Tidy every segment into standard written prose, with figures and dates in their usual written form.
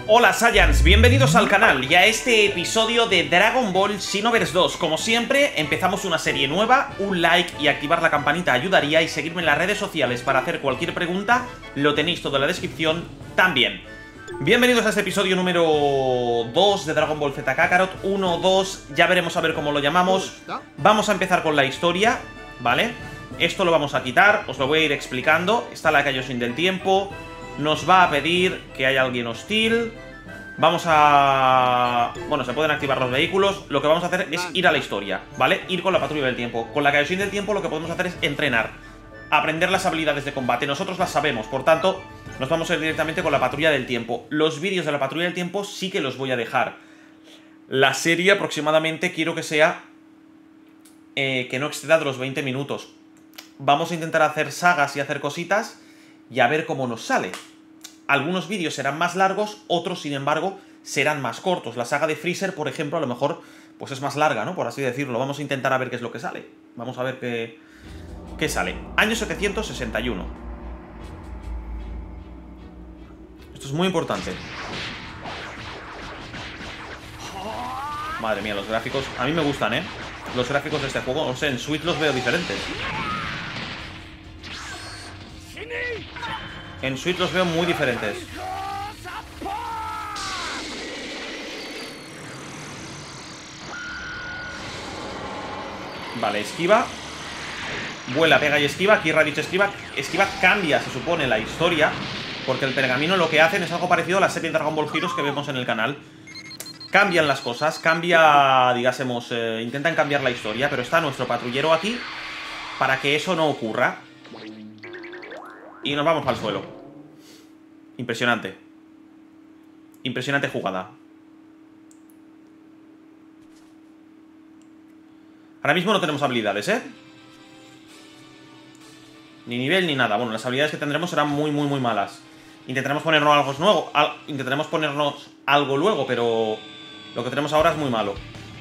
Hola Saiyans, bienvenidos al canal y a este episodio de Dragon Ball Xenoverse 2. Como siempre, empezamos una serie nueva, un like y activar la campanita ayudaría, y seguirme en las redes sociales para hacer cualquier pregunta, lo tenéis todo en la descripción también. Bienvenidos a este episodio número 2 de Dragon Ball Z Kakarot, 1, 2, ya veremos a ver cómo lo llamamos. Vamos a empezar con la historia, ¿vale? Esto lo vamos a quitar, os lo voy a ir explicando. Está la Kaioshin del tiempo. Nos va a pedir que haya alguien hostil. Vamos a... Bueno, se pueden activar los vehículos. Lo que vamos a hacer es ir a la historia, ¿vale? Ir con la patrulla del tiempo. Con la Kaioshin del tiempo lo que podemos hacer es entrenar, aprender las habilidades de combate. Nosotros las sabemos, por tanto, nos vamos a ir directamente con la patrulla del tiempo. Los vídeos de la patrulla del tiempo sí que los voy a dejar. La serie aproximadamente quiero que sea... que no exceda de los 20 minutos. Vamos a intentar hacer sagas y hacer cositas y a ver cómo nos sale. Algunos vídeos serán más largos, otros, sin embargo, serán más cortos. La saga de Freezer, por ejemplo, a lo mejor pues es más larga, ¿no? Por así decirlo. Vamos a intentar a ver qué es lo que sale. Vamos a ver qué sale. Año 761. Esto es muy importante. Madre mía, los gráficos a mí me gustan, ¿eh? Los gráficos de este juego, no sé, en Switch los veo diferentes. En Switch los veo muy diferentes. Vale, esquiva. Vuela, pega y esquiva. Aquí Raditz esquiva. Esquiva cambia, se supone, la historia, porque el pergamino lo que hacen es algo parecido a la serie Dragon Ball Heroes que vemos en el canal. Cambian las cosas, cambia, digásemos, intentan cambiar la historia, pero está nuestro patrullero aquí para que eso no ocurra. Y nos vamos al suelo. Impresionante. Impresionante jugada. Ahora mismo no tenemos habilidades, ¿eh? Ni nivel ni nada. Bueno, las habilidades que tendremos serán muy malas. Intentaremos ponernos algo nuevo. Intentaremos ponernos algo luego, pero lo que tenemos ahora es muy malo.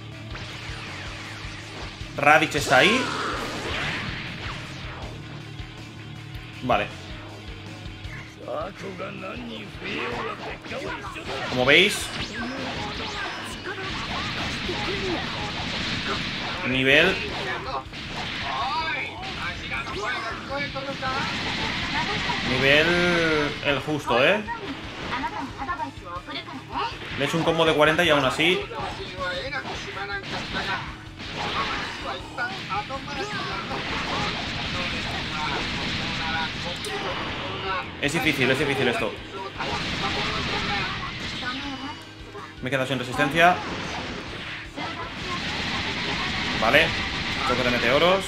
Raditz está ahí. Vale. Como veis, nivel el justo, ¿eh? Le he hecho un combo de 40 y aún así es difícil esto. Me he quedado sin resistencia. Vale, choque de meteoros.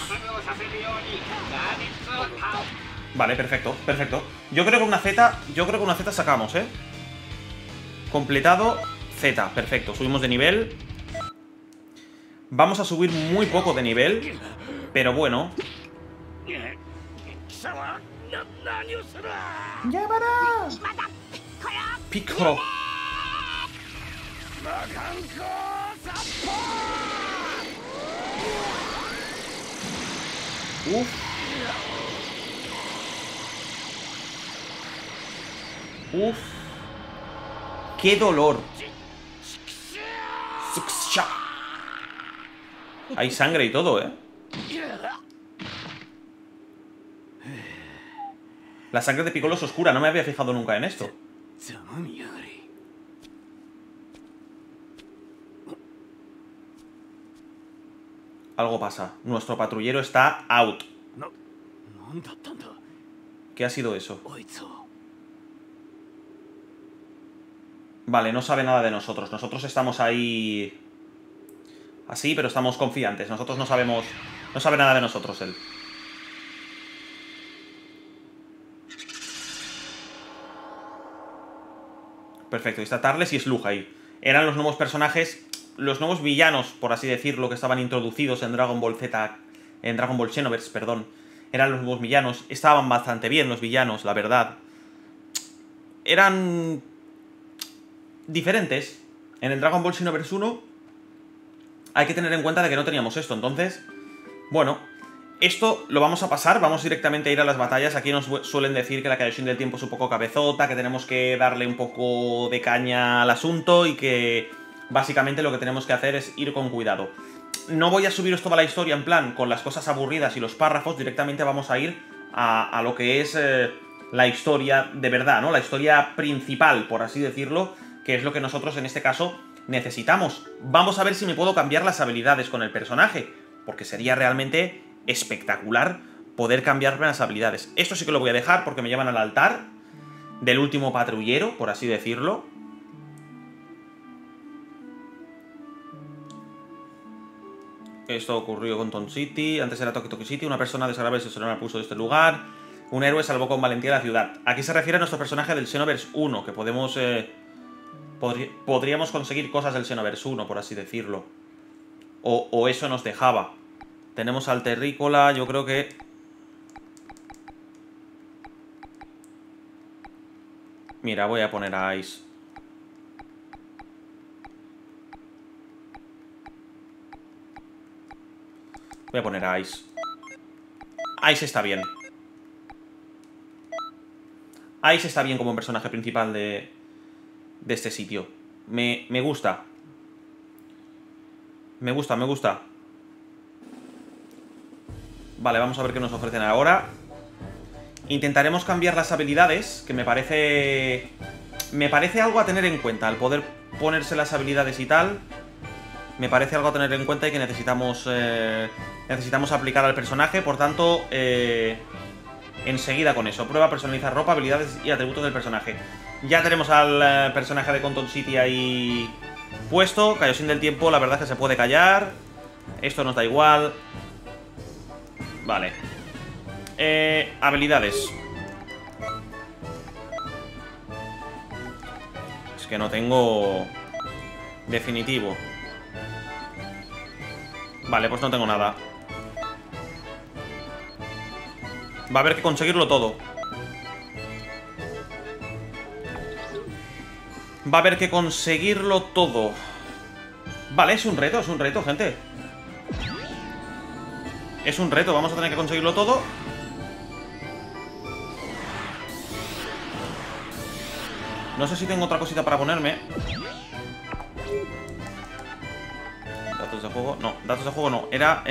Vale, perfecto. Yo creo que una Z sacamos, ¿eh? Completado Z, perfecto. Subimos de nivel. Vamos a subir muy poco de nivel, pero bueno. ¡Llamará! Piccolo. Uf. Uf. ¡Qué dolor! Hay sangre y todo, ¿eh? La sangre de Piccolo es oscura, no me había fijado nunca en esto. Algo pasa. Nuestro patrullero está out. ¿Qué ha sido eso? Vale, no sabe nada de nosotros. Nosotros estamos ahí... así, pero estamos confiantes. Nosotros no sabemos... no sabe nada de nosotros él. Perfecto, y está Turles y Slug ahí. Eran los nuevos personajes, los nuevos villanos, por así decirlo, que estaban introducidos en Dragon Ball Z, en Dragon Ball Xenoverse, perdón. Eran los nuevos villanos. Estaban bastante bien los villanos, la verdad. Eran diferentes. En el Dragon Ball Xenoverse 1 hay que tener en cuenta de que no teníamos esto. Entonces, bueno, Esto lo vamos a pasar, vamos directamente a ir a las batallas. Aquí nos suelen decir que la Kaioshin del tiempo es un poco cabezota, que tenemos que darle un poco de caña al asunto y que básicamente lo que tenemos que hacer es ir con cuidado. No voy a subiros toda la historia en plan con las cosas aburridas y los párrafos, directamente vamos a ir a lo que es la historia de verdad, ¿no? La historia principal, por así decirlo, que es lo que nosotros en este caso necesitamos. Vamos a ver si me puedo cambiar las habilidades con el personaje, porque sería realmente espectacular poder cambiarme las habilidades. Esto sí que lo voy a dejar porque me llevan al altar del último patrullero, por así decirlo. Esto ocurrió con Town City, antes era Toki City, una persona desagradable se sonó al pulso de este lugar, un héroe salvó con valentía la ciudad. Aquí se refiere a nuestro personaje del Xenoverse 1, que podemos... podríamos conseguir cosas del Xenoverse 1, por así decirlo. O eso nos dejaba. Tenemos al terrícola, yo creo que... Mira, voy a poner a Ice. Voy a poner a Ice. Ice está bien. Ice está bien como un personaje principal de este sitio. Me gusta. Me gusta, me gusta. Vale, vamos a ver qué nos ofrecen ahora. Intentaremos cambiar las habilidades, que me parece... Me parece algo a tener en cuenta. Al poder ponerse las habilidades y tal, me parece algo a tener en cuenta y que necesitamos... necesitamos aplicar al personaje. Por tanto, enseguida con eso. Prueba, personalizar ropa, habilidades y atributos del personaje. Ya tenemos al personaje de Conton City ahí puesto. Kaioshin del tiempo, la verdad es que se puede callar. Esto nos da igual. Vale. Habilidades. Es que no tengo... Definitivo. Vale, pues no tengo nada. Va a haber que conseguirlo todo. Va a haber que conseguirlo todo. Vale, es un reto, gente. Es un reto, vamos a tener que conseguirlo todo. No sé si tengo otra cosita para ponerme. Datos de juego, no, datos de juego no. Era,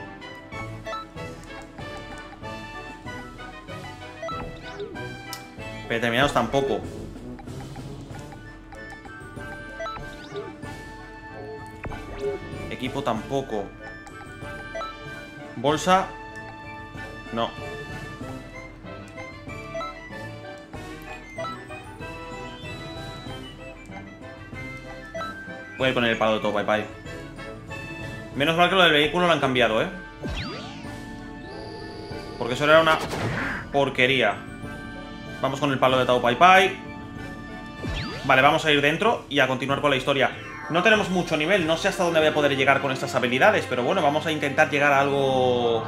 Predeterminados tampoco. Equipo tampoco. Bolsa. No. Voy a ir con el palo de todo, bye bye. Menos mal que lo del vehículo lo han cambiado, ¿eh? Porque eso era una porquería. Vamos con el palo de Tao Pai Pai. Vale, vamos a ir dentro y a continuar con la historia. No tenemos mucho nivel, no sé hasta dónde voy a poder llegar con estas habilidades, pero bueno, vamos a intentar llegar a algo...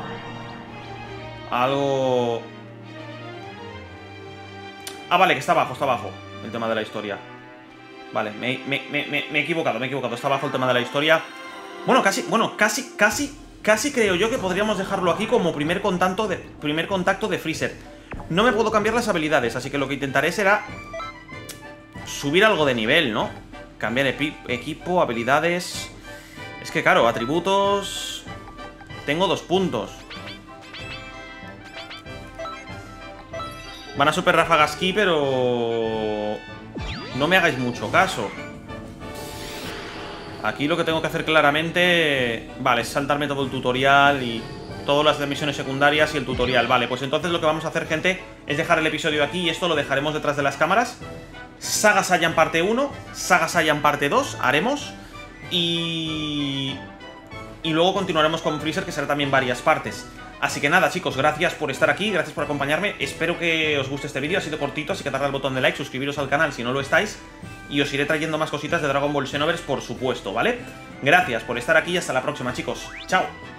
Ah, vale, que está abajo el tema de la historia. Vale, me he equivocado, está abajo el tema de la historia. Bueno, casi creo yo que podríamos dejarlo aquí como primer contacto de Freezer. No me puedo cambiar las habilidades, así que lo que intentaré será subir algo de nivel, ¿no? Cambiar equipo, habilidades... Es que claro, atributos... Tengo 2 puntos. Van a super ráfagas ki, pero... No me hagáis mucho caso. Aquí lo que tengo que hacer claramente... Vale, es saltarme todo el tutorial y... Todas las misiones secundarias y el tutorial. Vale, pues entonces lo que vamos a hacer, gente, es dejar el episodio aquí y esto lo dejaremos detrás de las cámaras. Saga Saiyan parte 1, Saga Saiyan parte 2 haremos. Y luego continuaremos con Freezer, que será también varias partes. Así que nada, chicos, gracias por estar aquí, gracias por acompañarme. Espero que os guste este vídeo, ha sido cortito, así que darle al botón de like, suscribiros al canal si no lo estáis. Y os iré trayendo más cositas de Dragon Ball Xenoverse, por supuesto, ¿vale? Gracias por estar aquí y hasta la próxima, chicos. Chao.